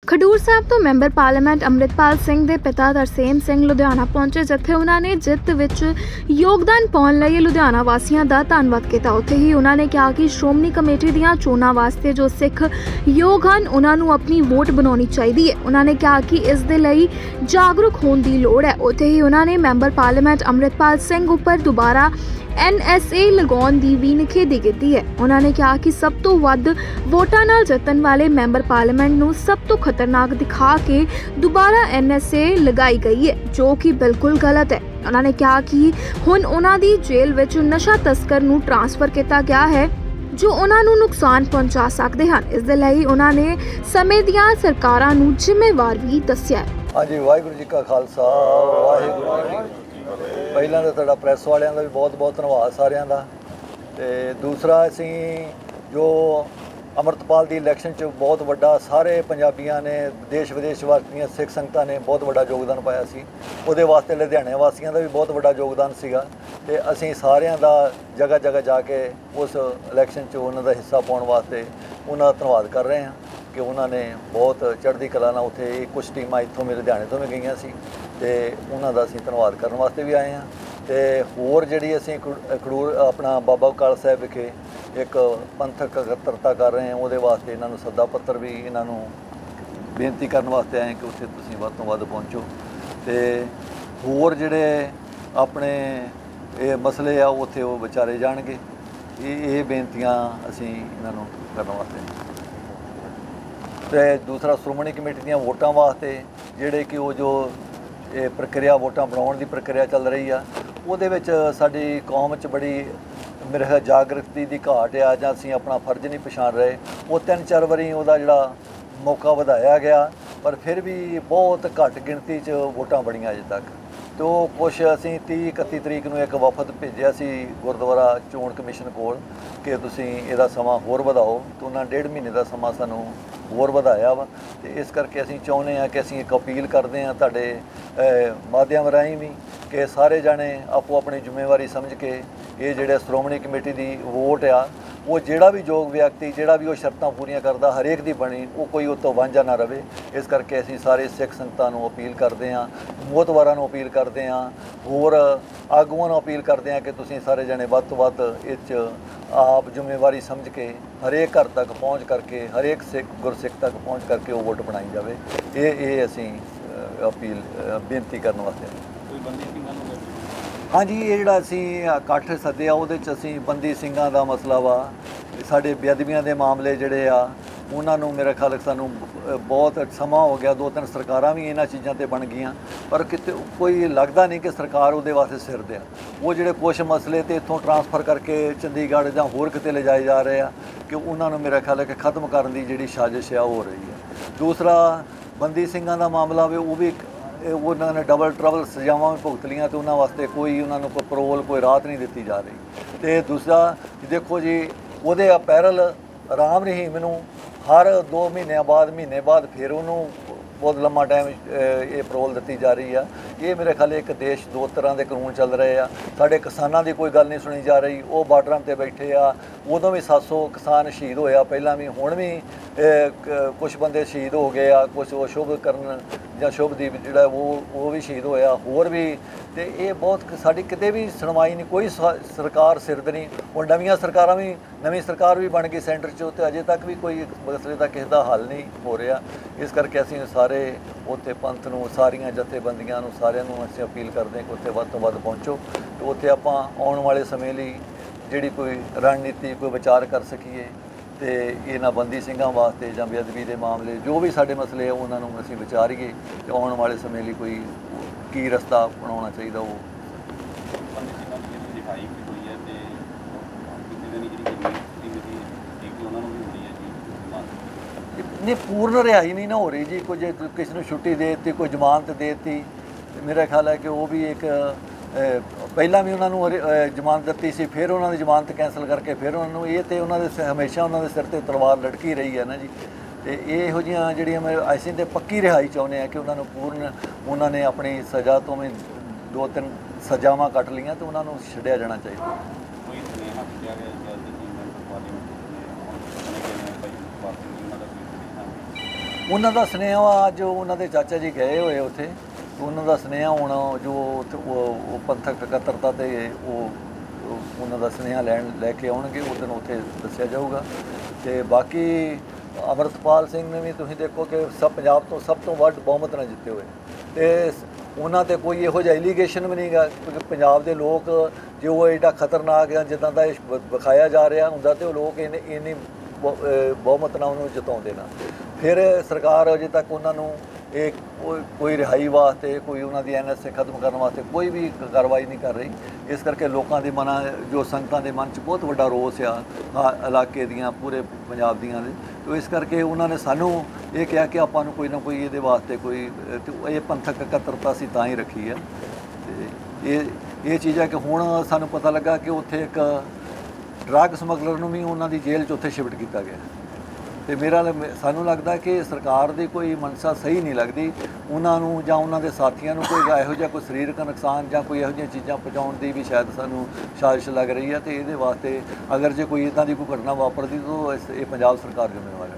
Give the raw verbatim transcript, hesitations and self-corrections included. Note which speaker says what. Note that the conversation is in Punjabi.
Speaker 1: खडूर साहब तो मैंबर पार्लीमेंट अमृतपाल सिंह के पिता तरसेम सिंह लुधियाना पहुंचे, जिथे उन्होंने जित विच योगदान पाउण लई लुधियाना वासियों का धन्नवाद किया। उत्थे ही उन्होंने कहा कि श्रोमणी कमेटी दीआं चोणां वास्ते जो सिख योग हैं उन्होंने अपनी वोट बनानी चाहिए है। उन्होंने कहा कि इस दे लई जागरूक होने की लोड़ है। उत्थे ही उन्होंने मैंबर पार्लीमेंट अमृतपाल सिंह उपर दोबारा एन एस ए लगाउण दी भी निखेधी की है। उन्होंने कहा कि सब तो वध वोटां नाल जितण वाले मैंबर पार्लीमेंट नूं सब तो खतरनाक दिखा के दोबारा एन एस ए लगाई गई है, जो कि बिल्कुल गलत है। उन्होंने कहा कि हुण उन्हां दी जेल विच नशा तस्कर नूं ट्रांसफर किया गया है जो उन्हां नूं नुकसान पहुंचा सकते हैं। इस दे लई उन्होंने समय दीआं सरकारां नूं जिम्मेवार भी दस्सिया है।
Speaker 2: हाँ जी, वाहिगुरू जी का खालसा वाहिगुरू जी की ਪਹਿਲਾਂ ਤਾਂ ਤੁਹਾਡਾ ਪ੍ਰੈਸ ਵਾਲਿਆਂ ਦਾ ਵੀ ਬਹੁਤ ਬਹੁਤ ਧੰਨਵਾਦ ਸਾਰਿਆਂ ਦਾ। ਤੇ ਦੂਸਰਾ ਅਸੀਂ ਜੋ ਅਮਰਤਪਾਲ ਦੀ ਇਲੈਕਸ਼ਨ 'ਚ ਬਹੁਤ ਵੱਡਾ ਸਾਰੇ ਪੰਜਾਬੀਆਂ ਨੇ ਦੇਸ਼ ਵਿਦੇਸ਼ ਵਾਸੀਆਂ ਸਿੱਖ ਸੰਗਤਾਂ ਨੇ ਬਹੁਤ ਵੱਡਾ ਯੋਗਦਾਨ ਪਾਇਆ ਸੀ, ਉਹਦੇ ਵਾਸਤੇ ਲੁਧਿਆਣੇ ਵਾਸੀਆਂ ਦਾ ਵੀ ਬਹੁਤ ਵੱਡਾ ਯੋਗਦਾਨ ਸੀਗਾ। ਤੇ ਅਸੀਂ ਸਾਰਿਆਂ ਦਾ ਜਗ੍ਹਾ ਜਗ੍ਹਾ ਜਾ ਕੇ ਉਸ ਇਲੈਕਸ਼ਨ 'ਚ ਉਹਨਾਂ ਦਾ ਹਿੱਸਾ ਪਾਉਣ ਵਾਸਤੇ ਉਹਨਾਂ ਦਾ ਧੰਨਵਾਦ ਕਰ ਰਹੇ ਹਾਂ ਕਿ ਉਹਨਾਂ ਨੇ ਬਹੁਤ ਚੜ੍ਹਦੀ ਕਲਾ ਨਾਲ ਉੱਥੇ ਕੁਝ ਟੀਮਾਂ ਇੱਥੋਂ ਮੇਰੇ ਲੁਧਿਆਣੇ ਤੋਂ ਵੀ ਗਈਆਂ ਸੀ ਤੇ ਉਹਨਾਂ ਦਾ ਅਸੀਂ ਧੰਨਵਾਦ ਕਰਨ ਵਾਸਤੇ ਵੀ ਆਏ ਹਾਂ। ਤੇ ਹੋਰ ਜਿਹੜੀ ਅਸੀਂ ਖਡੂਰ ਆਪਣਾ ਬਾਬਾ ਬਕਾਲਾ ਸਾਹਿਬ ਵਿਖੇ ਇੱਕ ਪੰਥਕ ਇਕੱਤਰਤਾ ਕਰ ਰਹੇ ਹਾਂ, ਉਹਦੇ ਵਾਸਤੇ ਇਹਨਾਂ ਨੂੰ ਸੱਦਾ ਪੱਤਰ ਵੀ ਇਹਨਾਂ ਨੂੰ ਬੇਨਤੀ ਕਰਨ ਵਾਸਤੇ ਆਏ ਕਿ ਉੱਥੇ ਤੁਸੀਂ ਵੱਧ ਤੋਂ ਵੱਧ ਪਹੁੰਚੋ ਤੇ ਹੋਰ ਜਿਹੜੇ ਆਪਣੇ ਇਹ ਮਸਲੇ ਆ ਉੱਥੇ ਉਹ ਵਿਚਾਰੇ ਜਾਣਗੇ। ਇਹ ਇਹ ਬੇਨਤੀਆਂ ਅਸੀਂ ਇਹਨਾਂ ਨੂੰ ਕਰਨ ਵਾਸਤੇ। ਤੇ ਦੂਸਰਾ ਸ਼੍ਰੋਮਣੀ ਕਮੇਟੀ ਦੀਆਂ ਵੋਟਾਂ ਵਾਸਤੇ ਜਿਹੜੇ ਕਿ ਉਹ ਜੋ ਇਹ ਪ੍ਰਕਿਰਿਆ ਵੋਟਾਂ ਬਣਾਉਣ ਦੀ ਪ੍ਰਕਿਰਿਆ ਚੱਲ ਰਹੀ ਆ, ਉਹਦੇ ਵਿੱਚ ਸਾਡੀ ਕੌਮ 'ਚ ਬੜੀ ਮੇਰੇ ਖਿਆਲ ਜਾਗਰਤੀ ਦੀ ਘਾਟ ਆ ਜਾਂ ਅਸੀਂ ਆਪਣਾ ਫਰਜ਼ ਨਹੀਂ ਪਛਾਣ ਰਹੇ। ਉਹ ਤਿੰਨ ਚਾਰ ਵਾਰੀ ਉਹਦਾ ਜਿਹੜਾ ਮੌਕਾ ਵਧਾਇਆ ਗਿਆ, ਪਰ ਫਿਰ ਵੀ ਬਹੁਤ ਘੱਟ ਗਿਣਤੀ 'ਚ ਵੋਟਾਂ ਬਣੀਆਂ ਅਜੇ ਤੱਕ। ਅਤੇ ਉਹ ਕੁਛ ਅਸੀਂ ਤੀਹ ਇਕੱਤੀ ਤਰੀਕ ਨੂੰ ਇੱਕ ਵਫਦ ਭੇਜਿਆ ਸੀ ਗੁਰਦੁਆਰਾ ਚੋਣ ਕਮਿਸ਼ਨ ਕੋਲ ਕਿ ਤੁਸੀਂ ਇਹਦਾ ਸਮਾਂ ਹੋਰ ਵਧਾਓ, ਅਤੇ ਉਹਨਾਂ ਡੇਢ ਮਹੀਨੇ ਦਾ ਸਮਾਂ ਸਾਨੂੰ ਹੋਰ ਵਧਾਇਆ ਵਾ। ਅਤੇ ਇਸ ਕਰਕੇ ਅਸੀਂ ਚਾਹੁੰਦੇ ਹਾਂ ਕਿ ਅਸੀਂ ਇੱਕ ਅਪੀਲ ਕਰਦੇ ਹਾਂ ਤੁਹਾਡੇ ਮਾਧਿਅਮ ਰਾਹੀਂ ਵੀ ਕਿ ਸਾਰੇ ਜਾਣੇ ਆਪੋ ਆਪਣੀ ਜ਼ਿੰਮੇਵਾਰੀ ਸਮਝ ਕੇ ਇਹ ਜਿਹੜੇ ਸ਼੍ਰੋਮਣੀ ਕਮੇਟੀ ਦੀ ਵੋਟ ਆ ਉਹ ਜਿਹੜਾ ਵੀ ਯੋਗ ਵਿਅਕਤੀ ਜਿਹੜਾ ਵੀ ਉਹ ਸ਼ਰਤਾਂ ਪੂਰੀਆਂ ਕਰਦਾ ਹਰੇਕ ਦੀ ਬਣੀ, ਉਹ ਕੋਈ ਉਹ ਤੋਂ ਵਾਂਝਾ ਨਾ ਰਹੇ। ਇਸ ਕਰਕੇ ਅਸੀਂ ਸਾਰੇ ਸਿੱਖ ਸੰਗਤਾਂ ਨੂੰ ਅਪੀਲ ਕਰਦੇ ਹਾਂ, ਮੋਹਤਵਾਰਾਂ ਨੂੰ ਅਪੀਲ ਕਰਦੇ ਹਾਂ, ਹੋਰ ਆਗੂਆਂ ਨੂੰ ਅਪੀਲ ਕਰਦੇ ਹਾਂ ਕਿ ਤੁਸੀਂ ਸਾਰੇ ਜਣੇ ਵੱਧ ਤੋਂ ਵੱਧ ਇਹ 'ਚ ਆਪ ਜ਼ਿੰਮੇਵਾਰੀ ਸਮਝ ਕੇ ਹਰੇਕ ਘਰ ਤੱਕ ਪਹੁੰਚ ਕਰਕੇ ਹਰੇਕ ਸਿੱਖ ਗੁਰਸਿੱਖ ਤੱਕ ਪਹੁੰਚ ਕਰਕੇ ਉਹ ਵੋਟ ਬਣਾਈ ਜਾਵੇ। ਇਹ ਇਹ ਅਸੀਂ ਅਪੀਲ ਬੇਨਤੀ ਕਰਨ ਵਾਸਤੇ। ਹਾਂਜੀ, ਇਹ ਜਿਹੜਾ ਅਸੀਂ ਇਕੱਠ ਸੱਦਿਆ ਉਹਦੇ 'ਚ ਅਸੀਂ ਬੰਦੀ ਸਿੰਘਾਂ ਦਾ ਮਸਲਾ ਵਾ, ਸਾਡੇ ਬੇਅਦਬੀਆਂ ਦੇ ਮਾਮਲੇ ਜਿਹੜੇ ਆ ਉਹਨਾਂ ਨੂੰ ਮੇਰੇ ਖਿਆਲ ਸਾਨੂੰ ਬਹੁਤ ਸਮਾਂ ਹੋ ਗਿਆ, ਦੋ ਤਿੰਨ ਸਰਕਾਰਾਂ ਵੀ ਇਹਨਾਂ ਚੀਜ਼ਾਂ 'ਤੇ ਬਣ ਗਈਆਂ, ਪਰ ਕਿਤੇ ਕੋਈ ਲੱਗਦਾ ਨਹੀਂ ਕਿ ਸਰਕਾਰ ਉਹਦੇ ਵਾਸਤੇ ਸਿਰ ਦੇ ਆ। ਉਹ ਜਿਹੜੇ ਕੁਛ ਮਸਲੇ ਤੇ ਇੱਥੋਂ ਟਰਾਂਸਫਰ ਕਰਕੇ ਚੰਡੀਗੜ੍ਹ ਜਾਂ ਹੋਰ ਕਿਤੇ ਲਿਜਾਏ ਜਾ ਰਹੇ ਆ ਕਿ ਉਹਨਾਂ ਨੂੰ ਮੇਰਾ ਖਿਆਲ ਹੈ ਕਿ ਖ਼ਤਮ ਕਰਨ ਦੀ ਜਿਹੜੀ ਸਾਜ਼ਿਸ਼ ਆ ਉਹ ਹੋ ਰਹੀ ਹੈ। ਦੂਸਰਾ ਬੰਦੀ ਸਿੰਘਾਂ ਦਾ ਮਾਮਲਾ ਵੇ, ਉਹ ਵੀ ਉਹਨਾਂ ਨੇ ਡਬਲ ਟਰਬਲ ਸਜ਼ਾਵਾਂ ਵੀ ਭੁਗਤ ਲਈਆਂ ਅਤੇ ਉਹਨਾਂ ਵਾਸਤੇ ਕੋਈ ਉਹਨਾਂ ਨੂੰ ਕੋਈ ਪਰੋਲ ਕੋਈ ਰਾਹਤ ਨਹੀਂ ਦਿੱਤੀ ਜਾ ਰਹੀ। ਅਤੇ ਦੂਸਰਾ ਦੇਖੋ ਜੀ, ਉਹਦੇ ਅਪੈਰਲ ਆਰਾਮ ਨਹੀਂ ਮੈਨੂੰ ਹਰ ਦੋ ਮਹੀਨਿਆਂ ਬਾਅਦ ਮਹੀਨੇ ਬਾਅਦ ਫਿਰ ਉਹਨੂੰ ਬਹੁਤ ਲੰਮਾ ਟਾਈਮ ਇਹ ਪਰੋਲ ਦਿੱਤੀ ਜਾ ਰਹੀ ਆ। ਇਹ ਮੇਰੇ ਖਿਆਲ ਇੱਕ ਦੇਸ਼ ਦੋ ਤਰ੍ਹਾਂ ਦੇ ਕਾਨੂੰਨ ਚੱਲ ਰਹੇ ਆ। ਸਾਡੇ ਕਿਸਾਨਾਂ ਦੀ ਕੋਈ ਗੱਲ ਨਹੀਂ ਸੁਣੀ ਜਾ ਰਹੀ, ਉਹ ਬਾਰਡਰਾਂ 'ਤੇ ਬੈਠੇ ਆ। ਉਦੋਂ ਵੀ ਸੱਤ ਸੌ ਕਿਸਾਨ ਸ਼ਹੀਦ ਹੋਇਆ ਪਹਿਲਾਂ ਵੀ, ਹੁਣ ਵੀ ਕੁਛ ਬੰਦੇ ਸ਼ਹੀਦ ਹੋ ਗਏ ਆ, ਕੁਛ ਉਹ ਸ਼ੁਭ ਕਰਨ ਜਾਂ ਸ਼ੁਭਦੀਪ ਜਿਹੜਾ ਉਹ ਉਹ ਵੀ ਸ਼ਹੀਦ ਹੋਇਆ, ਹੋਰ ਵੀ। ਅਤੇ ਇਹ ਬਹੁਤ ਸਾਡੀ ਕਿਤੇ ਵੀ ਸੁਣਵਾਈ ਨਹੀਂ, ਕੋਈ ਸਰਕਾਰ ਸਿਰਦ ਨਹੀਂ। ਹੁਣ ਨਵੀਆਂ ਸਰਕਾਰਾਂ ਵੀ ਨਵੀਂ ਸਰਕਾਰ ਵੀ ਬਣ ਗਈ ਸੈਂਟਰ 'ਚ, ਅਤੇ ਅਜੇ ਤੱਕ ਵੀ ਕੋਈ ਮਸਲੇ ਦਾ ਕਿਸੇ ਦਾ ਹੱਲ ਨਹੀਂ ਹੋ ਰਿਹਾ। ਇਸ ਕਰਕੇ ਅਸੀਂ ਸਾਰੇ ਉੱਥੇ ਪੰਥ ਨੂੰ ਸਾਰੀਆਂ ਜਥੇਬੰਦੀਆਂ ਨੂੰ ਸਾਰਿਆਂ ਨੂੰ ਅਸੀਂ ਅਪੀਲ ਕਰਦੇ ਹਾਂ ਕਿ ਉੱਥੇ ਵੱਧ ਤੋਂ ਵੱਧ ਪਹੁੰਚੋ ਅਤੇ ਉੱਥੇ ਆਪਾਂ ਆਉਣ ਵਾਲੇ ਸਮੇਂ ਲਈ ਜਿਹੜੀ ਕੋਈ ਰਣਨੀਤੀ ਕੋਈ ਵਿਚਾਰ ਕਰ ਸਕੀਏ ਅਤੇ ਇਹਨਾਂ ਬੰਦੀ ਸਿੰਘਾਂ ਵਾਸਤੇ ਜਾਂ ਬੇਅਦਬੀ ਦੇ ਮਾਮਲੇ ਜੋ ਵੀ ਸਾਡੇ ਮਸਲੇ ਆ ਉਹਨਾਂ ਨੂੰ ਅਸੀਂ ਵਿਚਾਰੀਏ ਅਤੇ ਆਉਣ ਵਾਲੇ ਸਮੇਂ ਲਈ ਕੋਈ ਕੀ ਰਸਤਾ ਅਪਣਾਉਣਾ ਚਾਹੀਦਾ। ਉਹ ਨਹੀਂ, ਪੂਰਨ ਰਿਹਾਈ ਨਹੀਂ ਨਾ ਹੋ ਰਹੀ ਜੀ। ਕੁਝ ਕਿਸੇ ਨੂੰ ਛੁੱਟੀ ਦੇ ਦਿੱਤੀ, ਕੋਈ ਜ਼ਮਾਨਤ ਦੇ ਦਿੱਤੀ, ਮੇਰਾ ਖਿਆਲ ਹੈ ਕਿ ਉਹ ਵੀ ਇੱਕ ਪਹਿਲਾਂ ਵੀ ਉਹਨਾਂ ਨੂੰ ਜ਼ਮਾਨਤ ਦਿੱਤੀ ਸੀ, ਫਿਰ ਉਹਨਾਂ ਦੀ ਜ਼ਮਾਨਤ ਕੈਂਸਲ ਕਰਕੇ ਫਿਰ ਉਹਨਾਂ ਨੂੰ ਇਹ ਤਾਂ ਉਹਨਾਂ ਦੇ ਹਮੇਸ਼ਾ ਉਹਨਾਂ ਦੇ ਸਿਰ 'ਤੇ ਤਲਵਾਰ ਲਟਕੀ ਰਹੀ ਹੈ ਨਾ ਜੀ। ਅਤੇ ਇਹੋ ਜਿਹੀਆਂ ਜਿਹੜੀਆਂ ਮੈਂ ਅਸੀਂ ਤਾਂ ਪੱਕੀ ਰਿਹਾਈ ਚਾਹੁੰਦੇ ਹਾਂ ਕਿ ਉਹਨਾਂ ਨੂੰ ਪੂਰਨ ਉਹਨਾਂ ਨੇ ਆਪਣੀ ਸਜ਼ਾ ਤੋਂ ਵੀ ਦੋ ਤਿੰਨ ਸਜ਼ਾਵਾਂ ਕੱਟ ਲਈਆਂ ਅਤੇ ਉਹਨਾਂ ਨੂੰ ਛੱਡਿਆ ਜਾਣਾ ਚਾਹੀਦਾ। ਉਹਨਾਂ ਦਾ ਸੁਨੇਹਾ ਵਾ ਅੱਜ ਉਹਨਾਂ ਦੇ ਚਾਚਾ ਜੀ ਗਏ ਹੋਏ ਉੱਥੇ, ਉਹਨਾਂ ਦਾ ਸੁਨੇਹਾ ਹੁਣ ਜੋ ਉੱਥੇ ਉਹ ਉਹ ਪੰਥਕ ਇਕੱਤਰਤਾ 'ਤੇ ਉਹ ਉਹ ਉਹਨਾਂ ਦਾ ਸੁਨੇਹਾ ਲੈਣ ਲੈ ਕੇ ਆਉਣਗੇ, ਉਸ ਦਿਨ ਉੱਥੇ ਦੱਸਿਆ ਜਾਊਗਾ। ਅਤੇ ਬਾਕੀ ਅੰਮ੍ਰਿਤਪਾਲ ਸਿੰਘ ਨੇ ਵੀ ਤੁਸੀਂ ਦੇਖੋ ਕਿ ਸਭ ਪੰਜਾਬ ਤੋਂ ਸਭ ਤੋਂ ਵੱਧ ਬਹੁਮਤ ਨਾਲ ਜਿੱਤੇ ਹੋਏ, ਅਤੇ ਉਹਨਾਂ 'ਤੇ ਕੋਈ ਇਹੋ ਜਿਹਾ ਐਲੀਗੇਸ਼ਨ ਵੀ ਨਹੀਂ ਗਾ, ਕਿਉਂਕਿ ਪੰਜਾਬ ਦੇ ਲੋਕ ਜੇ ਉਹ ਐਡਾ ਖਤਰਨਾਕ ਆ ਜਿੱਦਾਂ ਦਾ ਇਹ ਵਿਖਾਇਆ ਜਾ ਰਿਹਾ ਹੁੰਦਾ, ਅਤੇ ਉਹ ਲੋਕ ਇੰਨੀ ਇੰਨੀ ਬਹੁਮਤ ਨਾਲ ਉਹਨੂੰ ਜਿਤਾਉਂਦੇ ਨਾ। ਫਿਰ ਸਰਕਾਰ ਅਜੇ ਤੱਕ ਉਹਨਾਂ ਨੂੰ ਇਹ ਕੋਈ ਰਿਹਾਈ ਵਾਸਤੇ, ਕੋਈ ਉਹਨਾਂ ਦੀ ਐਨ ਐਸ ਏ ਖਤਮ ਕਰਨ ਵਾਸਤੇ ਕੋਈ ਵੀ ਕਾਰਵਾਈ ਨਹੀਂ ਕਰ ਰਹੀ। ਇਸ ਕਰਕੇ ਲੋਕਾਂ ਦੇ ਮਨਾਂ, ਜੋ ਸੰਗਤਾਂ ਦੇ ਮਨ 'ਚ ਬਹੁਤ ਵੱਡਾ ਰੋਸ ਆ ਇਲਾਕੇ ਦੀਆਂ, ਪੂਰੇ ਪੰਜਾਬ ਦੀਆਂ ਦੇ। ਤੋ ਇਸ ਕਰਕੇ ਉਹਨਾਂ ਨੇ ਸਾਨੂੰ ਇਹ ਕਿਹਾ ਕਿ ਆਪਾਂ ਨੂੰ ਕੋਈ ਨਾ ਕੋਈ ਇਹਦੇ ਵਾਸਤੇ ਕੋਈ ਇਹ ਪੰਥਕ ਇਕੱਤਰਤਾ ਅਸੀਂ ਤਾਂ ਹੀ ਰੱਖੀ ਹੈ। ਅਤੇ ਇਹ ਇਹ ਚੀਜ਼ ਹੈ ਕਿ ਹੁਣ ਸਾਨੂੰ ਪਤਾ ਲੱਗਾ ਕਿ ਉੱਥੇ ਇੱਕ ਡਰੱਗ ਸਮਗਲਰ ਨੂੰ ਵੀ ਉਹਨਾਂ ਦੀ ਜੇਲ੍ਹ 'ਚ ਉੱਥੇ ਸ਼ਿਫਟ ਕੀਤਾ ਗਿਆ। ਅਤੇ ਮੇਰਾ ਸਾਨੂੰ ਲੱਗਦਾ ਕਿ ਸਰਕਾਰ ਦੀ ਕੋਈ ਮਨਸ਼ਾ ਸਹੀ ਨਹੀਂ ਲੱਗਦੀ ਉਹਨਾਂ ਨੂੰ, ਜਾਂ ਉਹਨਾਂ ਦੇ ਸਾਥੀਆਂ ਨੂੰ ਕੋਈ ਇਹੋ ਜਿਹਾ ਕੋਈ ਸਰੀਰਕ ਨੁਕਸਾਨ ਜਾਂ ਕੋਈ ਇਹੋ ਜਿਹੀਆਂ ਚੀਜ਼ਾਂ ਪਹੁੰਚਾਉਣ ਦੀ ਵੀ ਸ਼ਾਇਦ ਸਾਨੂੰ ਸਾਜ਼ਿਸ਼ ਲੱਗ ਰਹੀ ਹੈ। ਅਤੇ ਇਹਦੇ ਵਾਸਤੇ ਅਗਰ ਜੇ ਕੋਈ ਇੱਦਾਂ ਦੀ ਕੋਈ ਘਟਨਾ ਵਾਪਰਦੀ ਤਾਂ ਇਹ ਪੰਜਾਬ ਸਰਕਾਰ ਜ਼ਿੰਮੇਵਾਰ ਹੈ।